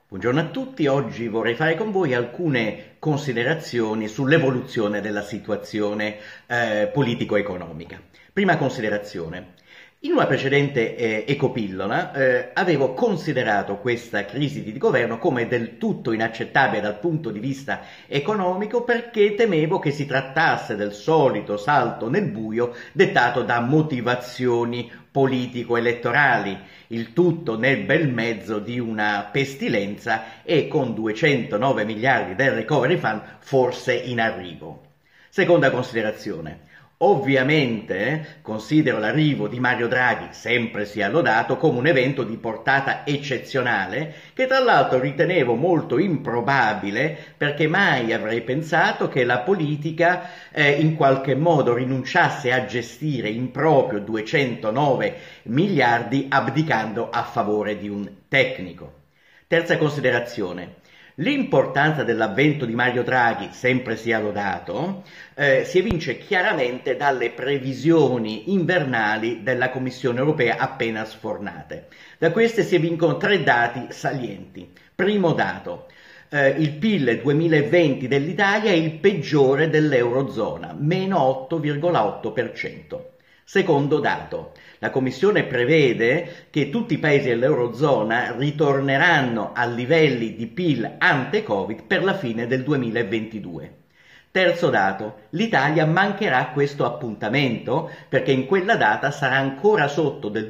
Buongiorno a tutti, oggi vorrei fare con voi alcune considerazioni sull'evoluzione della situazione politico-economica. Prima considerazione. In una precedente ecopillola avevo considerato questa crisi di governo come del tutto inaccettabile dal punto di vista economico perché temevo che si trattasse del solito salto nel buio dettato da motivazioni politico-elettorali, il tutto nel bel mezzo di una pestilenza e con 209 miliardi del Recovery Fund forse in arrivo. Seconda considerazione. Ovviamente considero l'arrivo di Mario Draghi, sempre sia lodato, come un evento di portata eccezionale che tra l'altro ritenevo molto improbabile perché mai avrei pensato che la politica in qualche modo rinunciasse a gestire in proprio 209 miliardi abdicando a favore di un tecnico. Terza considerazione. L'importanza dell'avvento di Mario Draghi, sempre sia lodato, si evince chiaramente dalle previsioni invernali della Commissione europea appena sfornate. Da queste si evincono tre dati salienti. Primo dato, il PIL 2020 dell'Italia è il peggiore dell'Eurozona, meno 8,8%. Secondo dato, la Commissione prevede che tutti i paesi dell'Eurozona ritorneranno a livelli di PIL ante-Covid per la fine del 2022. Terzo dato, l'Italia mancherà questo appuntamento perché in quella data sarà ancora sotto del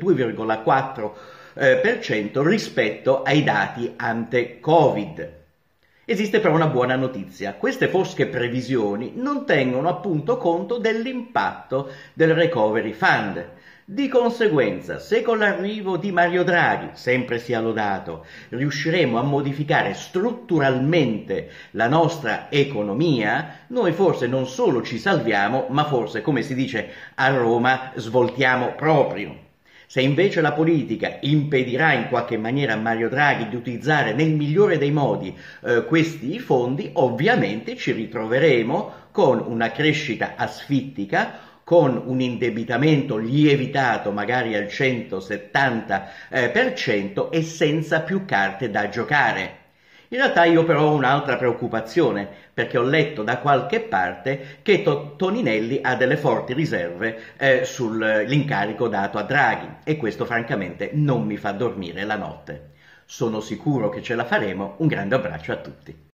2,4% rispetto ai dati ante-Covid. Esiste però una buona notizia, queste fosche previsioni non tengono appunto conto dell'impatto del Recovery Fund. Di conseguenza, se con l'arrivo di Mario Draghi, sempre sia lodato, riusciremo a modificare strutturalmente la nostra economia, noi forse non solo ci salviamo, ma forse, come si dice a Roma, svoltiamo proprio. Se invece la politica impedirà in qualche maniera a Mario Draghi di utilizzare nel migliore dei modi questi fondi, ovviamente ci ritroveremo con una crescita asfittica, con un indebitamento lievitato magari al 170% e senza più carte da giocare. In realtà io però ho un'altra preoccupazione, perché ho letto da qualche parte che Toninelli ha delle forti riserve sull'incarico dato a Draghi e questo francamente non mi fa dormire la notte. Sono sicuro che ce la faremo, un grande abbraccio a tutti.